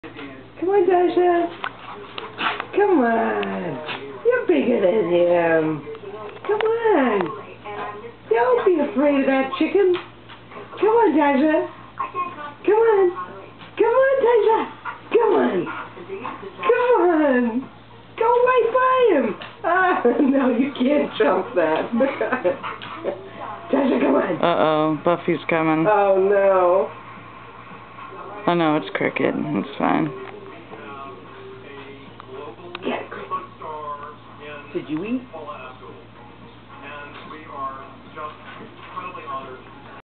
Come on, Dasha. Come on. You're bigger than him. Come on. Don't be afraid of that chicken. Come on, Dasha. Come on. Come on, Dasha. Come on. Come on. Go right by him. Ah, no, you can't jump that. Dasha, come on. Uh-oh, Buffy's coming. Oh, no. Oh, no, it's Cricket. It's fine. Did you eat?